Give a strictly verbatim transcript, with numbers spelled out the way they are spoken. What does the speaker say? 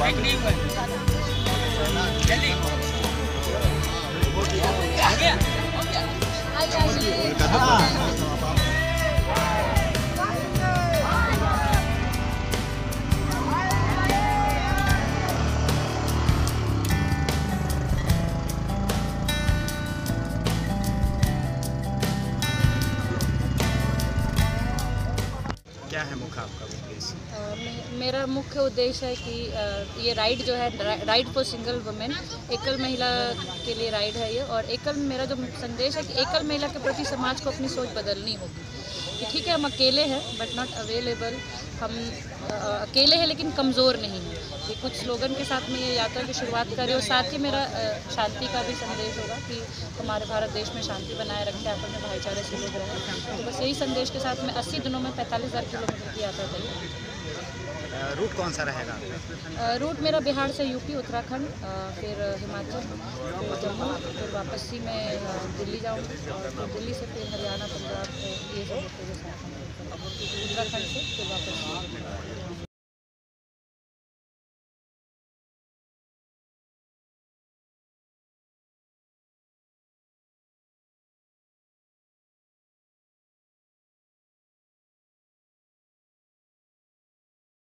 नहीं हुआ जल्दी हो गया क्या है मुख्य आपका उद्देश्य? मे- मेरा मुख्य उद्देश्य है कि अ, ये राइड जो है राइड फॉर सिंगल वुमेन, एकल महिला के लिए राइड है ये। और एकल मेरा जो संदेश है कि एकल महिला के प्रति समाज को अपनी सोच बदलनी होगी कि ठीक है हम अकेले हैं बट नॉट अवेलेबल, हम अ, अकेले हैं लेकिन कमज़ोर नहीं हैं। ये कुछ स्लोगन के साथ में ये यात्रा की शुरुआत करें। और साथ ही मेरा अ, शांति का भी संदेश होगा कि हमारे भारत देश में शांति बनाए रखें, आपस में भाईचारे से लोग रहें। तो बस यही संदेश के साथ में अस्सी दिनों में पैंतालीस हज़ार किलोमीटर की यात्रा तय है। रूट कौन सा रहेगा आपका? अ, रूट मेरा बिहार से यूपी, उत्तराखंड, अ, फिर हिमाचल, फिर जम्मू, फिर वापसी में अ, दिल्ली जाऊँगी और फिर दिल्ली से फिर हरियाणा, पंजाब, ये सब होते हुए साथ में उत्तराखंड से फिर वापस